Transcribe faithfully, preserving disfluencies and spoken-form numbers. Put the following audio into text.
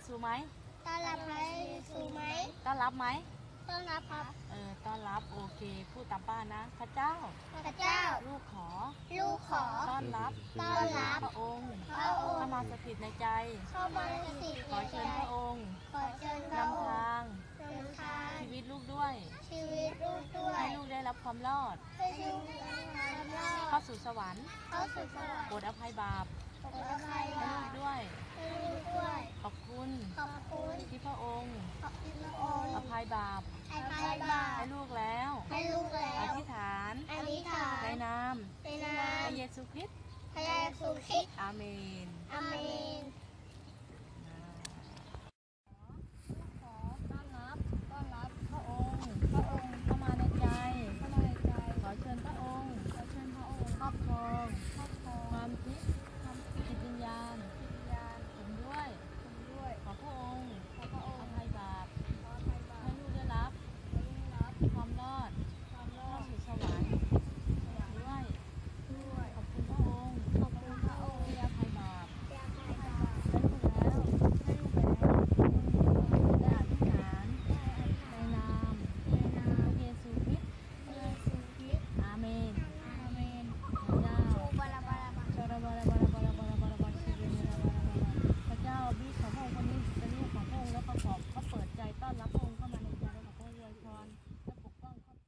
ซูไหมต้อนรับพระเยซูไหมต้อนรับไหมต้อนรับครับเออต้อนรับโอเคพูดตามป้านะพระเจ้าพระเจ้าลูกขอลูกขอต้อนรับต้อนรับพระองค์พระองค์เข้ามาสถิตในใจเข้ามาสถิตขอเชิญพระองค์ขอเชิญพระองค์นำทางนำทางชีวิตลูกด้วยชีวิตลูกด้วยให้ลูกได้รับความรอดให้ลูกได้รับความรอดเข้าสู่สวรรค์เข้าสู่สวรรค์โปรดอภัยบาปโปรดอภัยให้บาปลูกด้วยให้ลูกด้วยขอบคุณขอบคุณที่พระองค์ขอบคุณพระองค์อภัยบาปอภัยบาปให้ลูกแล้วให้ลูกแล้วอธิษฐานอธิษฐานในนามในนามพระเยซูคริสต์พระเยซูคริสต์อาเมนอาเมน